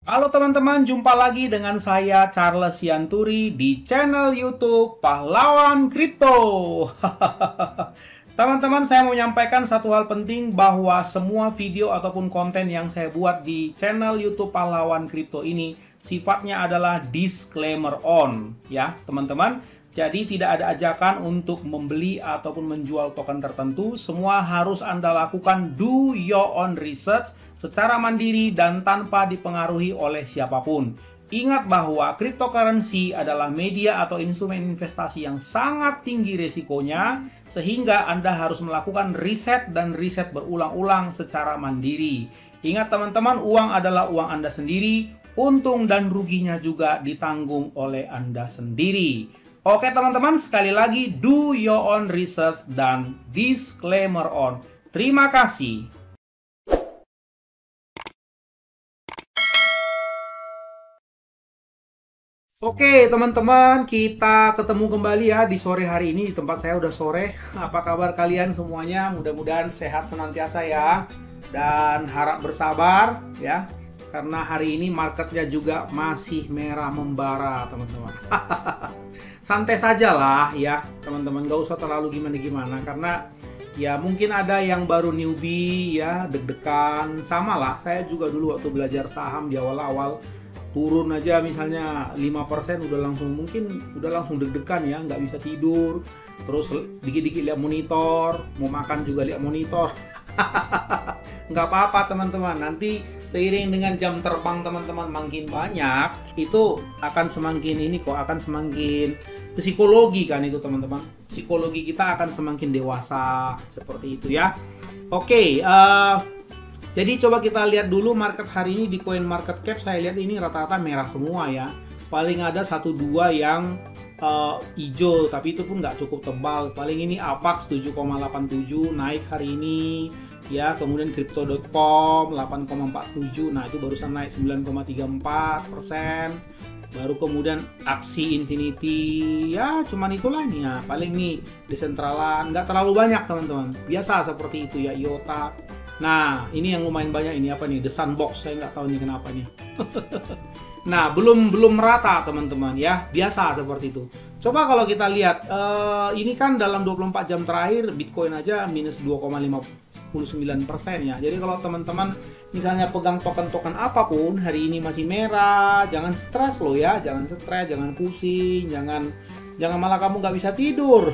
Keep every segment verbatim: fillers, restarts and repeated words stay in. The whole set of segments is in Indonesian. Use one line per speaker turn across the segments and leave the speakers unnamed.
Halo teman-teman, jumpa lagi dengan saya Charles Sianturi di channel YouTube Pahlawan Kripto. Teman-teman, saya mau menyampaikan satu hal penting bahwa semua video ataupun konten yang saya buat di channel YouTube Pahlawan Kripto ini sifatnya adalah disclaimer on, ya teman-teman. Jadi tidak ada ajakan untuk membeli ataupun menjual token tertentu. Semua harus Anda lakukan do your own research secara mandiri dan tanpa dipengaruhi oleh siapapun. Ingat bahwa cryptocurrency adalah media atau instrumen investasi yang sangat tinggi risikonya, sehingga Anda harus melakukan riset dan riset berulang-ulang secara mandiri. Ingat teman-teman, uang adalah uang Anda sendiri, untung dan ruginya juga ditanggung oleh Anda sendiri. Oke teman-teman, sekali lagi do your own research dan disclaimer on. Terima kasih. Oke teman-teman, kita ketemu kembali ya di sore hari ini. Di tempat saya udah sore. Apa kabar kalian semuanya? Mudah-mudahan sehat senantiasa ya. Dan harap bersabar ya, karena hari ini marketnya juga masih merah membara teman-teman. Santai saja lah ya teman-teman, gak usah terlalu gimana-gimana, karena ya mungkin ada yang baru newbie ya, deg-degan. Sama lah, saya juga dulu waktu belajar saham di awal-awal turun aja misalnya lima persen udah langsung, mungkin udah langsung deg-degan ya, nggak bisa tidur, terus dikit-dikit lihat monitor, mau makan juga lihat monitor. Nggak apa-apa teman-teman, nanti seiring dengan jam terbang teman-teman makin banyak, itu akan semakin ini kok, akan semakin psikologi kan itu teman-teman, psikologi kita akan semakin dewasa seperti itu ya. Oke, uh, jadi coba kita lihat dulu market hari ini di Coin Market Cap. Saya lihat ini rata-rata merah semua ya, paling ada satu dua yang uh, hijau, tapi itu pun nggak cukup tebal. Paling ini Avax tujuh koma delapan tujuh naik hari ini ya, kemudian crypto dot com delapan koma empat tujuh, nah itu barusan naik sembilan koma tiga empat persen. Baru kemudian aksi Infinity ya, cuman itulah nih. Nah, paling nih Decentraland nggak terlalu banyak teman-teman, biasa seperti itu ya. I O T A, nah ini yang lumayan banyak, ini apa nih, The Sandbox, saya nggak tahu nih kenapa nih. Nah belum belum merata teman-teman ya, biasa seperti itu. Coba kalau kita lihat uh, ini kan dalam dua puluh empat jam terakhir Bitcoin aja minus dua koma lima sembilan persen ya. Jadi kalau teman-teman misalnya pegang token-token apapun hari ini masih merah, jangan stres loh ya, jangan stres, jangan pusing, jangan jangan malah kamu nggak bisa tidur.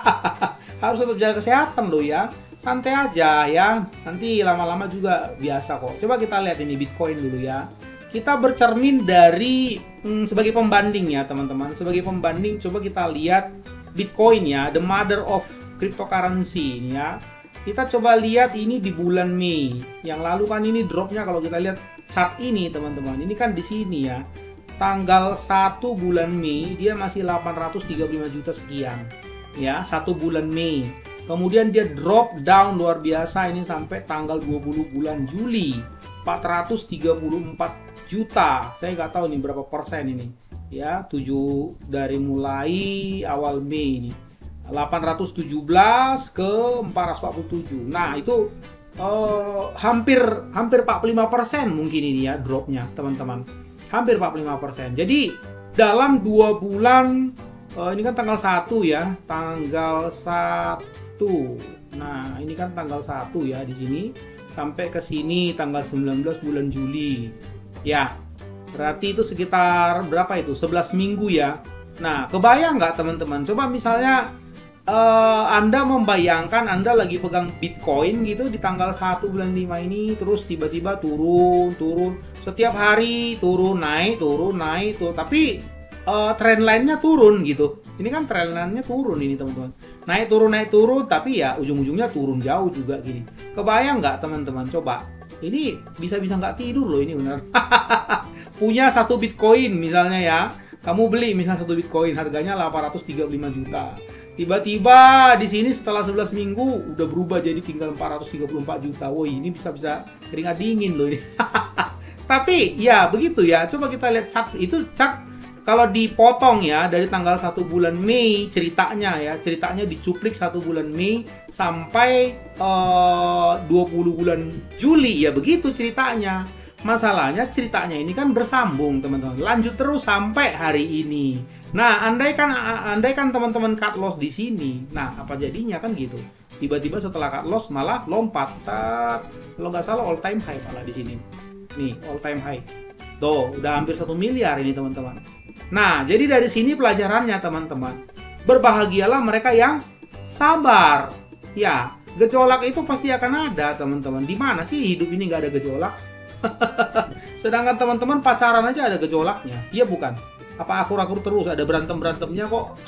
Harus tetap jaga kesehatan loh ya, santai aja ya, nanti lama-lama juga biasa kok. Coba kita lihat ini Bitcoin dulu ya, kita bercermin dari hmm, sebagai pembanding ya teman-teman, sebagai pembanding coba kita lihat Bitcoin ya, the mother of cryptocurrency ini ya. Kita coba lihat ini di bulan Mei yang lalu kan, ini dropnya kalau kita lihat chart ini teman-teman, ini kan di sini ya, tanggal satu bulan Mei dia masih delapan ratus tiga puluh lima juta sekian ya, satu bulan Mei. Kemudian dia drop down luar biasa ini sampai tanggal dua puluh bulan Juli empat ratus tiga puluh empat juta. Saya nggak tahu nih berapa persen ini ya, tujuh dari mulai awal Mei ini delapan ratus tujuh belas ke empat ratus empat puluh tujuh. Nah itu uh, hampir hampir empat puluh lima persen mungkin ini ya dropnya teman-teman, hampir empat puluh lima persen. Jadi dalam dua bulan, uh, ini kan tanggal satu ya, tanggal satu. Nah ini kan tanggal satu ya di sini, sampai ke sini tanggal sembilan belas bulan Juli ya, berarti itu sekitar berapa itu, sebelas minggu ya. Nah kebayang nggak teman-teman, coba misalnya uh, Anda membayangkan Anda lagi pegang Bitcoin gitu di tanggal satu bulan lima ini, terus tiba-tiba turun turun setiap hari, turun naik turun naik tuh, tapi uh, trend line-nya turun gitu. Ini kan trend line-nya turun ini teman-teman, naik turun naik turun, tapi ya ujung-ujungnya turun jauh juga gini. Kebayang nggak teman-teman? Coba ini bisa-bisa nggak tidur loh ini benar. Punya satu Bitcoin misalnya ya, kamu beli misalnya satu Bitcoin harganya delapan ratus tiga puluh lima juta. Tiba-tiba di sini setelah sebelas minggu udah berubah jadi tinggal empat ratus tiga puluh empat juta. Woi, ini bisa-bisa keringat dingin loh ini. Tapi ya begitu ya. Coba kita lihat chart, itu chart kalau dipotong ya dari tanggal satu bulan Mei ceritanya ya, ceritanya dicuplik satu bulan Mei sampai uh, dua puluh bulan Juli ya, begitu ceritanya. Masalahnya ceritanya ini kan bersambung teman-teman, lanjut terus sampai hari ini. Nah, andai kan andai kan teman-teman cut loss di sini, nah apa jadinya kan gitu? Tiba-tiba setelah cut loss malah lompat, tat, kalau nggak salah all time high malah di sini. Nih all time high, tuh udah hampir satu miliar ini teman-teman. Nah, jadi dari sini pelajarannya teman-teman, berbahagialah mereka yang sabar. Ya, gejolak itu pasti akan ada teman-teman. Di mana sih hidup ini nggak ada gejolak? Sedangkan teman-teman pacaran aja ada gejolaknya, iya bukan? Apa akur-akur terus ada berantem-berantemnya kok?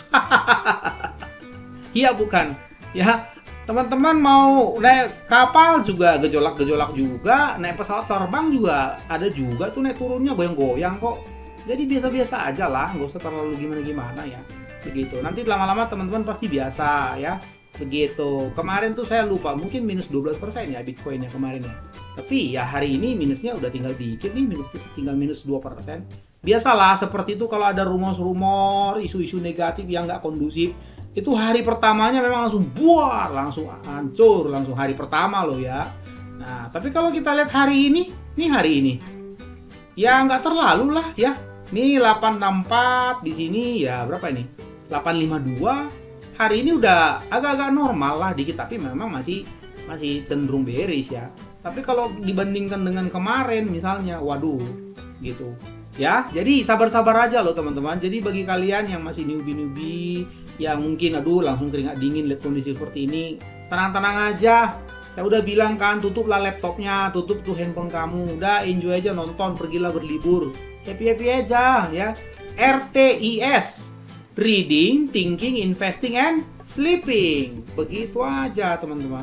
Iya bukan? Ya, teman-teman mau naik kapal juga gejolak-gejolak juga, naik pesawat terbang juga ada juga tuh naik turunnya goyang-goyang kok. Jadi biasa-biasa aja lah, nggak usah terlalu gimana-gimana ya. Begitu. Nanti lama-lama teman-teman pasti biasa ya. Begitu. Kemarin tuh saya lupa, mungkin minus dua belas persen ya Bitcoinnya kemarin ya. Tapi ya hari ini minusnya udah tinggal dikit nih, minus tinggal minus dua persen. Biasalah seperti itu kalau ada rumor-rumor, isu-isu negatif yang nggak kondusif. Itu hari pertamanya memang langsung buar, langsung hancur, langsung hari pertama loh ya. Nah, tapi kalau kita lihat hari ini, nih hari ini. Ya nggak terlalu lah ya. Nih delapan enam empat di sini ya berapa ini? delapan lima dua. Hari ini udah agak-agak normal lah dikit, tapi memang masih masih cenderung bearish ya. Tapi kalau dibandingkan dengan kemarin misalnya, waduh, gitu. Ya, jadi sabar-sabar aja loh teman-teman. Jadi bagi kalian yang masih newbie-newbie, yang mungkin aduh langsung keringat dingin lihat kondisi seperti ini, tenang-tenang aja. Saya udah bilang kan, tutuplah laptopnya, tutup tuh handphone kamu. Udah enjoy aja nonton, pergilah berlibur. Happy-happy aja ya. R T I S. Reading, Thinking, Investing, and Sleeping. Begitu aja teman-teman.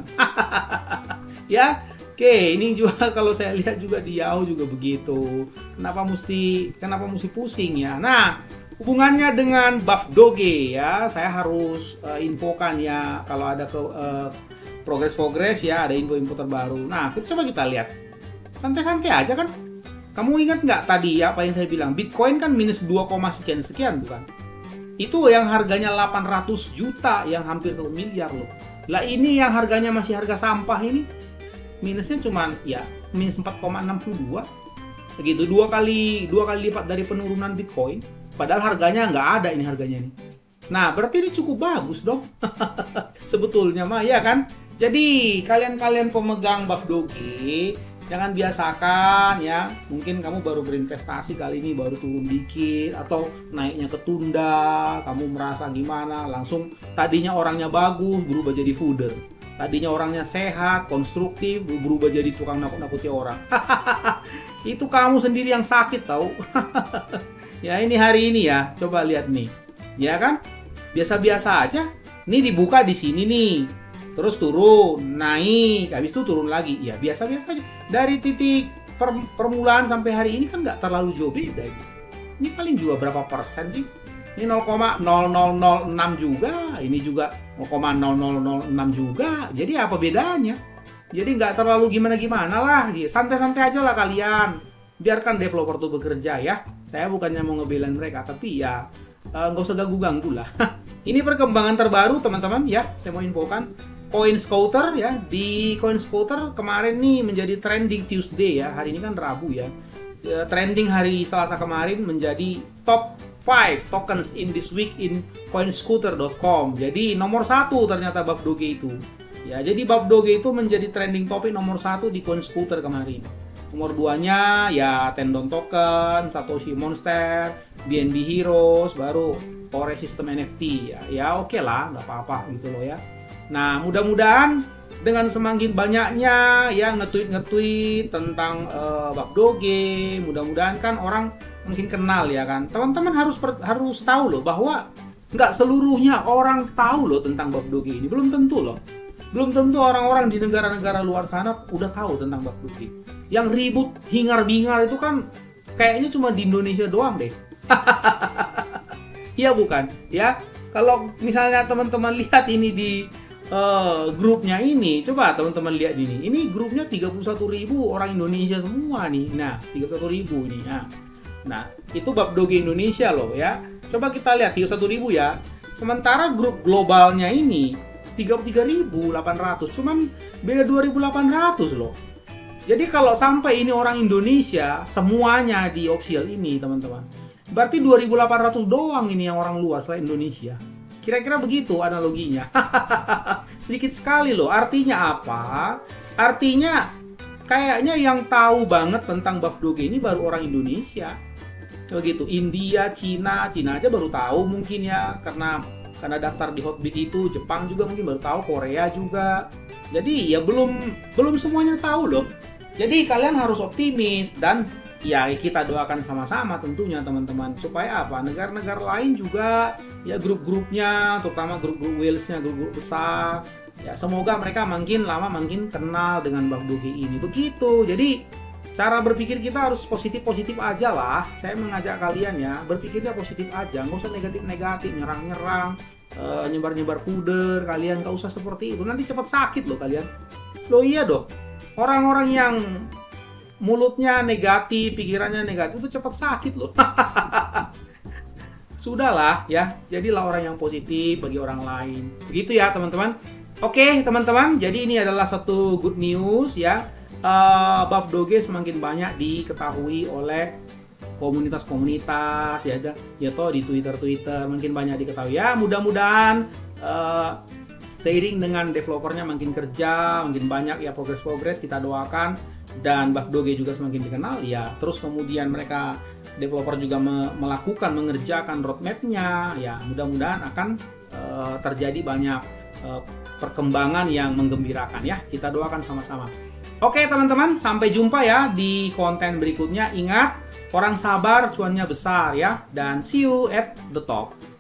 Ya, oke, ini juga kalau saya lihat juga di Yahoo juga begitu. Kenapa mesti kenapa mesti pusing ya? Nah, hubungannya dengan Buff Doge ya, saya harus uh, infokan ya kalau ada ke uh, progres-progres ya, ada info-info terbaru. Nah, coba kita lihat. Santai-santai aja kan. Kamu ingat nggak tadi ya apa yang saya bilang? Bitcoin kan minus dua, sekian sekian bukan? Itu yang harganya delapan ratus juta, yang hampir satu miliar loh. Lah ini yang harganya masih harga sampah ini, minusnya cuman ya minus empat koma enam dua. Begitu, dua kali dua kali lipat dari penurunan Bitcoin. Padahal harganya nggak ada ini harganya ini. Nah, berarti ini cukup bagus dong. Sebetulnya mah ya kan. Jadi kalian-kalian pemegang Buff Doge, jangan biasakan ya, mungkin kamu baru berinvestasi kali ini baru turun dikit atau naiknya ketunda, kamu merasa gimana, langsung tadinya orangnya bagus berubah jadi fooder, tadinya orangnya sehat, konstruktif berubah jadi tukang nakut-nakuti orang. Itu kamu sendiri yang sakit tahu. Ya ini hari ini ya, coba lihat nih, ya kan, biasa-biasa aja, ini dibuka di sini nih. Terus turun, naik, habis itu turun lagi. Ya biasa-biasa aja. Dari titik per, permulaan sampai hari ini kan nggak terlalu jauh beda. Ini paling juga berapa persen sih? Ini nol koma nol nol nol enam juga, ini juga nol koma nol nol nol enam juga. Jadi apa bedanya? Jadi nggak terlalu gimana-gimana lah. Santai-santai aja lah kalian. Biarkan developer tuh bekerja ya. Saya bukannya mau ngebelain mereka, tapi ya nggak uh, usah ganggu-ganggu lah. Ini perkembangan terbaru teman-teman ya. Saya mau infokan. CoinScouter ya, di CoinScouter kemarin nih menjadi trending Tuesday ya, hari ini kan Rabu ya. Trending hari Selasa kemarin menjadi top lima tokens in this week in coinscouter dot com. Jadi nomor satu ternyata Buff Doge itu. Ya, jadi Buff Doge itu menjadi trending topik nomor satu di CoinScouter kemarin. Nomor duanya ya Tendon Token, Satoshi Monster, B N B Heroes, baru Core System N F T ya. Ya oke okay lah, nggak apa-apa gitu loh ya. Nah, mudah-mudahan dengan semakin banyaknya ya nge-tweet-nge-tweet tentang uh, Buff Doge, mudah-mudahan kan orang mungkin kenal ya kan. Teman-teman harus per, harus tahu loh bahwa nggak seluruhnya orang tahu loh tentang Buff Doge ini. Belum tentu loh. Belum tentu orang-orang di negara-negara luar sana udah tahu tentang Buff Doge. Yang ribut hingar-bingar itu kan kayaknya cuma di Indonesia doang deh. Iya bukan? Ya, kalau misalnya teman-teman lihat ini di Uh, grupnya ini, coba teman-teman lihat ini. Ini grupnya tiga puluh satu ribu orang Indonesia semua nih. Nah, tiga puluh satu ribu ini. Nah, nah itu Buff Doge Indonesia loh ya. Coba kita lihat tiga puluh satu ribu ya. Sementara grup globalnya ini tiga puluh tiga ribu delapan ratus. Cuman beda dua ribu delapan ratus loh. Jadi kalau sampai ini orang Indonesia semuanya di official ini, teman-teman, berarti dua ribu delapan ratus doang ini yang orang luar selain Indonesia. Kira-kira begitu analoginya. Sedikit sekali loh. Artinya apa? Artinya kayaknya yang tahu banget tentang Buff Doge ini baru orang Indonesia. Begitu. India, Cina, Cina aja baru tahu mungkin ya, karena karena daftar di Hotbit itu. Jepang juga mungkin baru tahu, Korea juga. Jadi ya belum belum semuanya tahu loh. Jadi kalian harus optimis dan ya kita doakan sama-sama tentunya teman-teman, supaya apa, negara-negara lain juga ya grup-grupnya, terutama grup-grup Wales-nya, grup-grup besar ya, semoga mereka makin lama makin kenal dengan Buff Doge ini. Begitu. Jadi cara berpikir kita harus positif-positif aja lah. Saya mengajak kalian ya, berpikirnya positif aja, nggak usah negatif-negatif, nyerang-nyerang, uh, nyebar-nyebar puder. Kalian nggak usah seperti itu, nanti cepat sakit loh kalian. Loh iya dong, orang-orang yang mulutnya negatif, pikirannya negatif itu cepat sakit loh. Sudahlah ya, jadilah orang yang positif bagi orang lain. Begitu ya teman-teman. Oke teman-teman, jadi ini adalah satu good news ya. Uh, Buff Doge semakin banyak diketahui oleh komunitas-komunitas ya, ya toh di Twitter-Twitter makin banyak diketahui ya. Mudah-mudahan uh, seiring dengan developernya makin kerja, makin banyak ya progres-progres, kita doakan, dan Buff Doge juga semakin dikenal ya. Terus kemudian mereka developer juga me melakukan mengerjakan roadmapnya ya, mudah-mudahan akan uh, terjadi banyak uh, perkembangan yang menggembirakan ya. Kita doakan sama-sama. Oke teman-teman, sampai jumpa ya di konten berikutnya. Ingat, orang sabar cuannya besar ya, dan see you at the top.